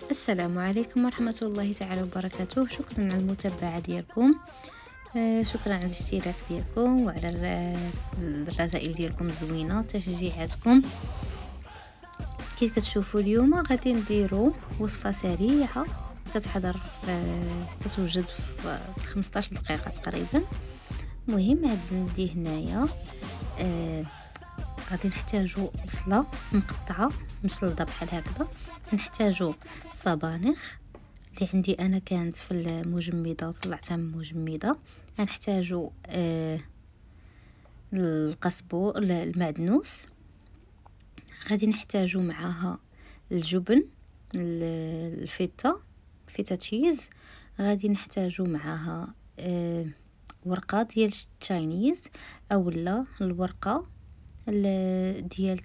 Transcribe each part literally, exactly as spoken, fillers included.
السلام عليكم ورحمة الله تعالى وبركاته. شكرا على المتابعة ديالكم. آه شكرا على الاشتراك ديالكم وعلى الر- الرسائل ديالكم الزوينة، تشجيعاتكم. كيف كتشوفوا اليوم غادي نديرو وصفة سريعة كتحضر آه تتوجد في خمسطاش دقيقة تقريبا. مهم عندي هنايا آه غادي نحتاجو بصلة مقطعة مشلضة بحال هكذا، نحتاجو صبانخ اللي عندي انا كانت في المجمده وطلعتها من المجمده، غنحتاجو آه القصبو المعدنوس، غادي نحتاجو معاها الجبن الفيتا فيتا تشيز، غادي نحتاجو معاها آه ورقه ديال التشاينيز اولا الورقه ديال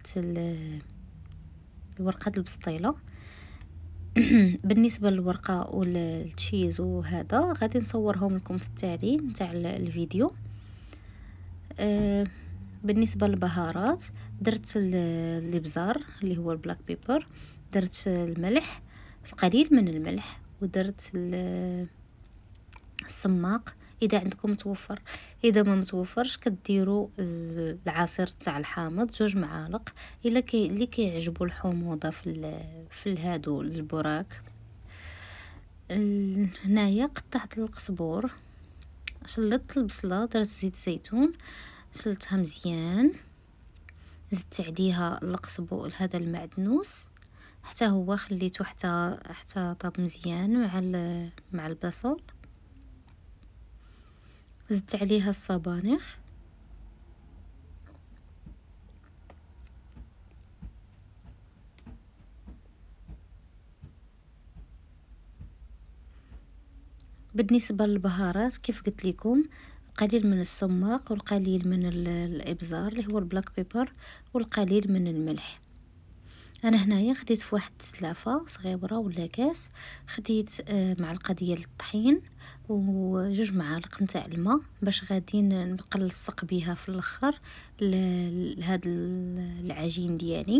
الورقه البسطيله. بالنسبه للورقه والتشيز وهذا غادي نصورهم لكم في التالي نتاع الفيديو. أه بالنسبه للبهارات درت الابزار اللي هو البلاك بيبر، درت الملح القليل من الملح، ودرت السماق اذا عندكم متوفر. اذا ما متوفرش كديروا العصير تاع الحامض جوج معالق الا كي اللي كيعجبوا الحموضه في في هادو البراك. هنايا قطعت القزبور، شلطت البصله، درت زيت زيتون شلتها مزيان، زدت عليها القزبور هذا المعدنوس حتى هو خليته حتى حتى طاب مزيان مع مع البصل، زدت عليها الصبانخ، بالنسبه للبهارات كيف قلت لكم قليل من السماق والقليل من الابزار اللي هو البلاك بيبر والقليل من الملح. انا هنايا خديت في واحد السلافه صغيره ولا كاس، خديت معلقه ديال الطحين وجوج معالق نتاع الماء باش غادي نقلصق بها في الاخر لهذا العجين ديالي.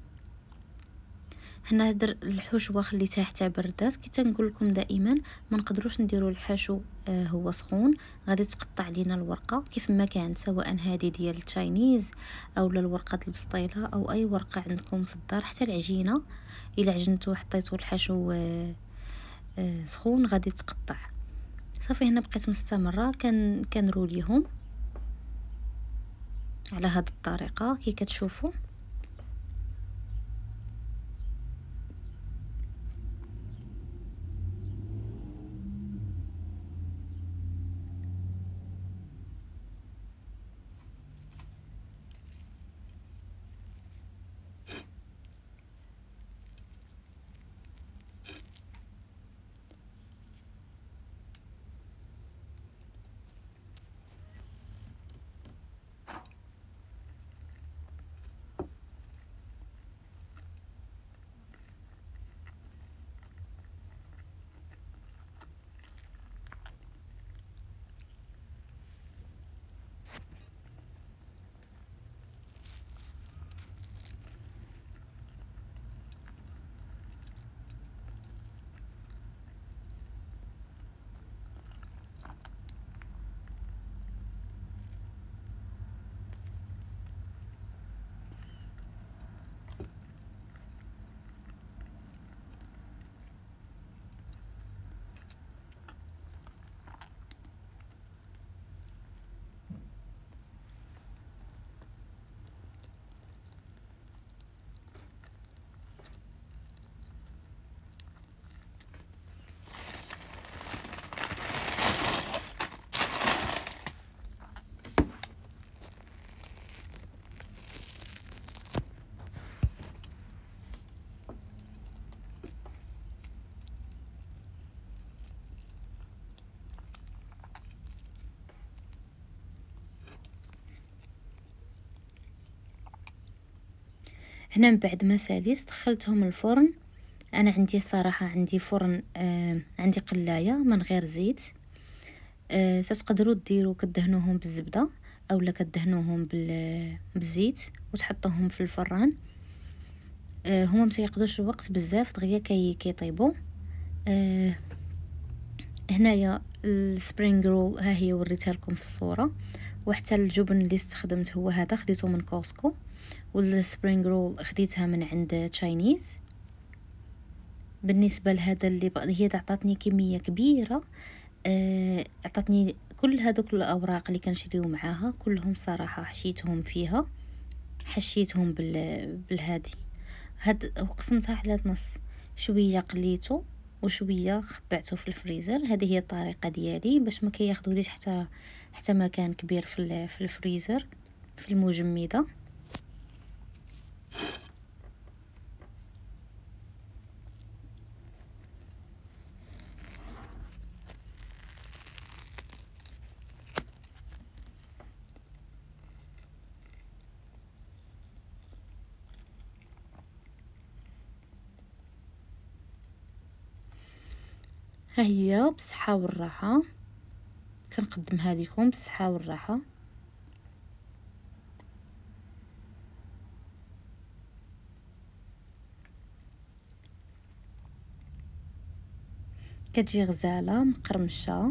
هنا در الحشوه خليتها حتى بردات، كي تنقول لكم دائما ما نقدروش نديروا الحشو آه هو سخون، غادي تقطع لينا الورقه كيف ما كانت، سواء هذه ديال التشاينيز او الورقه البسطيله او اي ورقه عندكم في الدار، حتى العجينه الا عجنتو وحطيتو الحشو آه آه سخون غادي تقطع. صافي هنا بقيت مستمره كان كنروليهم على هذه الطريقه كي كتشوفوا. هنا من بعد ما ساليت دخلتهم الفرن. انا عندي الصراحه عندي فرن آه عندي قلايه من غير زيت، آه تقدروا ديروا كدهنوهم بالزبده اولا كدهنوهم بالزيت وتحطوهم في الفران. آه هما متيقدوش الوقت بزاف دغيا كي كيطيبوا. آه هنايا السبرينغ رول ها هي وريتها لكم في الصوره، وحتى الجبن اللي استخدمت هو هذا خديته من كوسكو، والسبرينغ رول خديتها من عند تشاينيز. بالنسبه لهذا اللي هي عطاتني كميه كبيره، آه، عطاتني كل هذوك الاوراق اللي كنشريو معاها كلهم صراحه حشيتهم فيها، حشيتهم بال بالهادي هاد وقسمتها على نص، شويه قليته وشويه خبعته في الفريزر. هذه هي الطريقه ديالي باش ما كياخذوليش حتى حتى مكان كبير في في الفريزر في المجمده. ها هي بالصحه والراحه، كنقدمها لكم بالصحه والراحه. كتجي غزاله مقرمشه،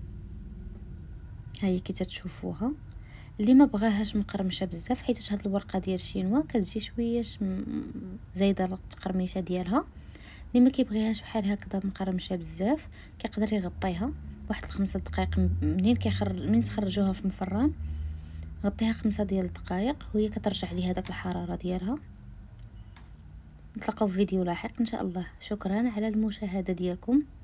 ها هي كي تشوفوها. اللي ما بغاهاش مقرمشه بزاف حيت هاد الورقه ديال الشينوا كتجي شويه زايده التقرميشه ديالها، اللي ما كيبغيهاش بحال هكذا مقرمشه بزاف كيقدر يغطيها واحد الخمسة دقائق. منين كيخرج منين تخرجوها في الفران غطيها خمسة ديال الدقائق وهي كترجع لي هذاك الحراره ديالها. نتلاقاو في فيديو لاحق ان شاء الله. شكرا على المشاهده ديالكم.